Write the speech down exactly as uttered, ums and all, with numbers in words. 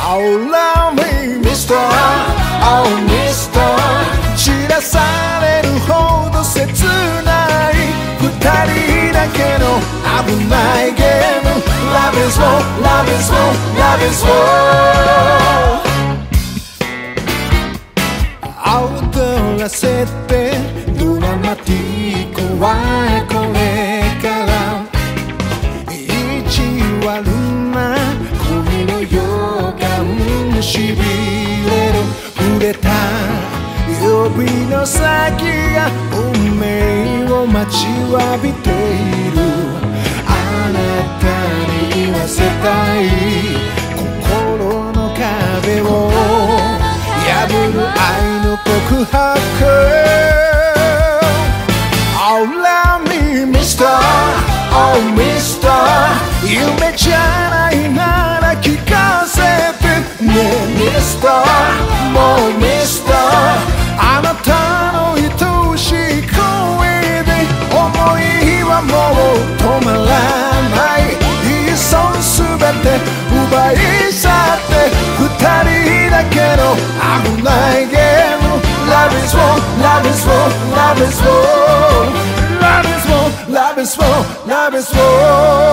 Oh love me Mister Oh Mister 散らされるほど切ない二人だけの危ないゲーム Love is war Love is war Love is war 踊らせてドラマティックはこれから意地悪な恋の予感しびれる触れた指の先が運命を待ちわびているあなたに言わせたい心の壁を破る愛の告白 Oh love me Mister Oh Mister 夢じゃないなら聞かせてね Mister もう Mister あなたの愛しい声で想いはもう止まらないいっそすべて奪い去って二人だけの危ないゲーム Love is war Love is war Love is war Love is war Love is war Love is war